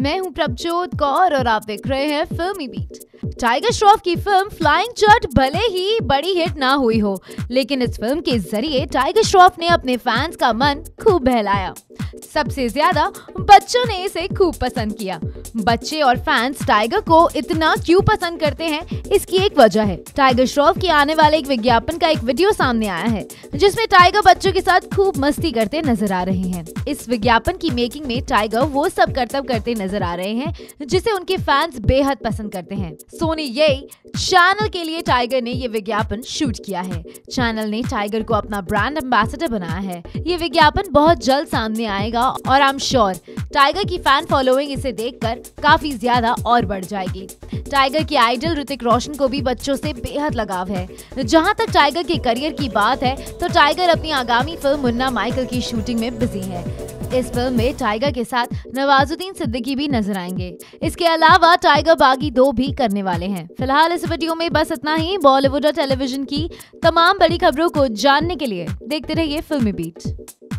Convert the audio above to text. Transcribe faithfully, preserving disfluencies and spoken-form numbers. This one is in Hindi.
मैं हूं प्रभजोत कौर और आप देख रहे हैं फिल्मी बीट। टाइगर श्रॉफ की फिल्म फ्लाइंग चट भले ही बड़ी हिट ना हुई हो, लेकिन इस फिल्म के जरिए टाइगर श्रॉफ ने अपने फैंस का मन खूब बहलाया। सबसे ज्यादा बच्चों ने इसे खूब पसंद किया। बच्चे और फैंस टाइगर को इतना क्यों पसंद करते हैं, इसकी एक वजह है। टाइगर श्रॉफ के आने वाले एक विज्ञापन का एक वीडियो सामने आया है, जिसमें टाइगर बच्चों के साथ खूब मस्ती करते नजर आ रहे हैं। इस विज्ञापन की मेकिंग में टाइगर वो सब करतब करते नजर आ रहे हैं जिसे उनके फैंस बेहद पसंद करते हैं। सोनी ये चैनल के लिए टाइगर ने ये विज्ञापन शूट किया है। चैनल ने टाइगर को अपना ब्रांड एम्बेसडर बनाया है। ये विज्ञापन बहुत जल्द सामने आएगा और आई एम श्योर टाइगर की फैन फॉलोइंग इसे देखकर काफी ज्यादा और बढ़ जाएगी। टाइगर के आइडल ऋतिक रोशन को भी बच्चों से बेहद लगाव है। जहां तक टाइगर के करियर की बात है तो टाइगर अपनी आगामी फिल्म मुन्ना माइकल की शूटिंग में बिजी है। इस फिल्म में टाइगर के साथ नवाजुद्दीन सिद्दीकी भी नजर आएंगे। इसके अलावा टाइगर बागी दो भी करने वाले हैं। फिलहाल इस वीडियो में बस इतना ही। बॉलीवुड और टेलीविजन की तमाम बड़ी खबरों को जानने के लिए देखते रहिए फिल्मी बीट।